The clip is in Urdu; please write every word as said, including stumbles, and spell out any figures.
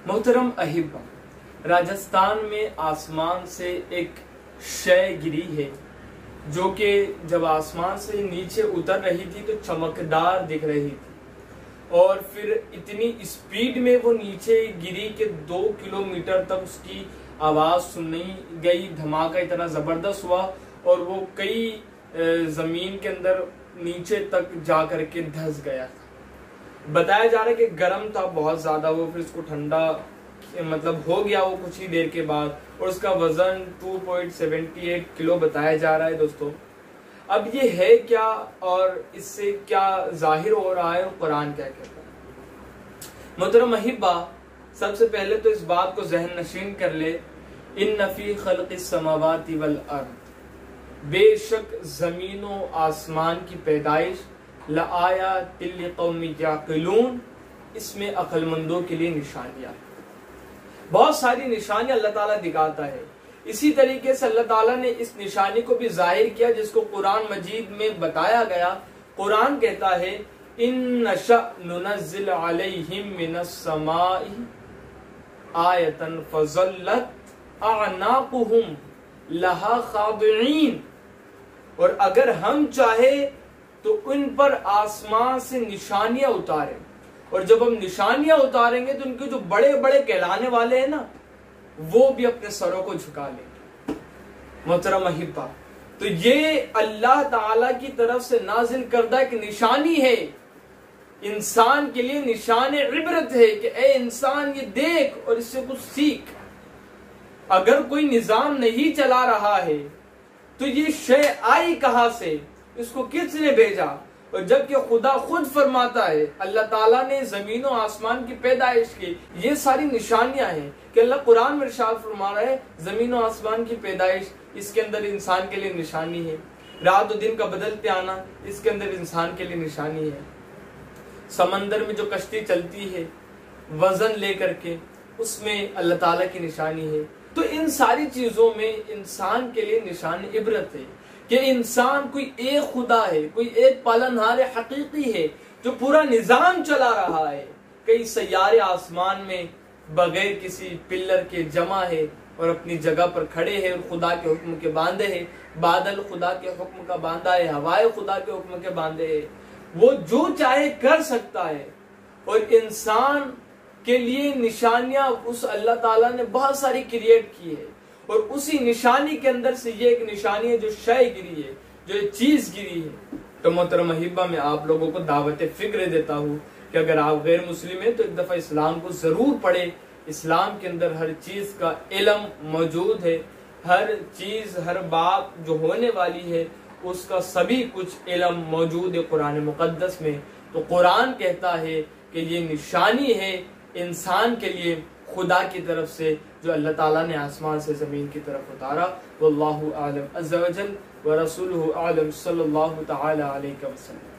محترم احبہ، راجستھان میں آسمان سے ایک شے گری ہے جو کہ جب آسمان سے نیچے اتر رہی تھی تو چمکدار دکھ رہی تھی، اور پھر اتنی اسپیڈ میں وہ نیچے گری کہ دو کلومیٹر تک اس کی آواز سنی گئی، دھماکہ اتنا زبردست ہوا اور وہ کئی زمین کے اندر نیچے تک جا کر کے دھس گیا تھا۔ بتایا جا رہا ہے کہ گرم تھا بہت زیادہ، وہ پھر اس کو ٹھنڈا مطلب ہو گیا وہ کچھ ہی دیر کے بعد، اور اس کا وزن دو پوائنٹ سات آٹھ کلو بتایا جا رہا ہے۔ دوستو، اب یہ ہے کیا اور اس سے کیا ظاہر ہو رہا ہے اور قرآن کیا کہتا ہے؟ محترم احبہ، سب سے پہلے تو اس بات کو ذہن نشین کر لے، ان فی خلق السماوات والارض، بے شک زمین و آسمان کی پیدائش، لآیات لقوم یعقلون، اس میں عقل مندوں کے لیے نشانیاں، بہت ساری نشانیاں اللہ تعالیٰ دکھاتا ہے۔ اسی طریقے سے اللہ تعالیٰ نے اس نشانی کو بھی ظاہر کیا جس کو قرآن مجید میں بتایا گیا۔ قرآن کہتا ہے ان نشأ ننزل علیہم من السماء آیۃ فظلت اعناقہم لہا خاضعین، اور اگر ہم چاہے تو ان پر آسمان سے نشانیاں اتاریں، اور جب ہم نشانیاں اتاریں گے تو ان کے جو بڑے بڑے کہلانے والے ہیں نا، وہ بھی اپنے سروں کو جھکا لیں گے۔ محترم احبہ، تو یہ اللہ تعالی کی طرف سے نازل کردہ ایک نشانی ہے، انسان کے لیے نشان عبرت ہے کہ اے انسان یہ دیکھ اور اس سے کچھ سیکھ۔ اگر کوئی نظام نہیں چلا رہا ہے تو یہ شے آئی کہاں سے، اس کو کس نے بھیجا؟ اور جبکہ خدا خود فرماتا ہے، اللہ تعالیٰ نے زمین و آسمان کی پیدائش کی، یہ ساری نشانیاں ہیں کہ اللہ قرآن میں ارشاد فرما رہا ہے زمین و آسمان کی پیدائش، اس کے اندر انسان کے لیے نشانی ہے، رات و دن کا بدلتے آنا، اس کے اندر انسان کے لیے نشانی ہے، سمندر میں جو کشتی چلتی ہے وزن لے کر کے، اس میں اللہ تعالیٰ کی نشانی ہے۔ تو ان ساری چیزوں میں انسان کے لیے نشان عبرت ہے کہ انسان کوئی ایک خدا ہے، کوئی ایک پالنہار حقیقی ہے جو پورا نظام چلا رہا ہے، کئی سیارے آسمان میں بغیر کسی پلر کے جمع ہے اور اپنی جگہ پر کھڑے ہیں اور خدا کے حکم کے باندھے ہیں، بادل خدا کے حکم کا باندھا ہے، ہوائیں خدا کے حکم کے باندھے ہیں، وہ جو چاہے کر سکتا ہے۔ اور انسان کے لیے نشانیاں اس اللہ تعالیٰ نے بہت ساری کریٹ کی ہے، اور اسی نشانی کے اندر سے یہ ایک نشانی ہے جو شے گری ہے، جو ایک چیز گری ہے۔ تو محترم احبہ، میں آپ لوگوں کو دعوت فکر دیتا ہوں کہ اگر آپ غیر مسلم ہیں تو ایک دفعہ اسلام کو ضرور پڑھیں۔ اسلام کے اندر ہر چیز کا علم موجود ہے، ہر چیز، ہر بات جو ہونے والی ہے اس کا سبھی کچھ علم موجود ہے قرآن مقدس میں۔ تو قرآن کہتا ہے کہ یہ نشانی ہے انسان کے لیے خدا کی طرف سے جو اللہ تعالیٰ نے آسمان سے زمین کی طرف اتارا۔ واللہ اعلم عز وجل ورسولہ اعلم صلی اللہ تعالی علیہ وسلم۔